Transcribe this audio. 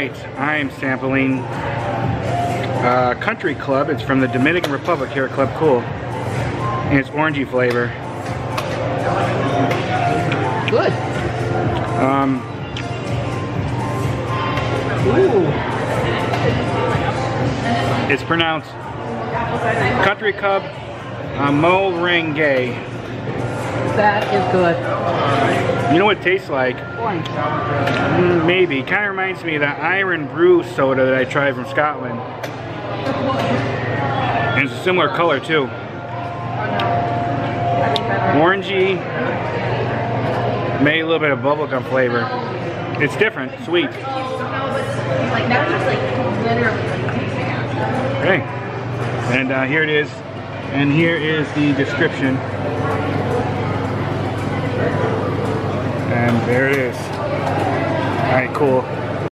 right, I am sampling Country Club. It's from the Dominican Republic here at Club Cool. And it's orangey flavor. Good. Ooh. It's pronounced Country Club Merengue. That is good. You know what it tastes like? Orange. Maybe. Kind of reminds me of that Iron Brew soda that I tried from Scotland. And it's a similar color too. Orangey, maybe a little bit of bubblegum flavor. It's different, sweet. Okay, and here it is, and here is the description. And there it is. Alright, cool.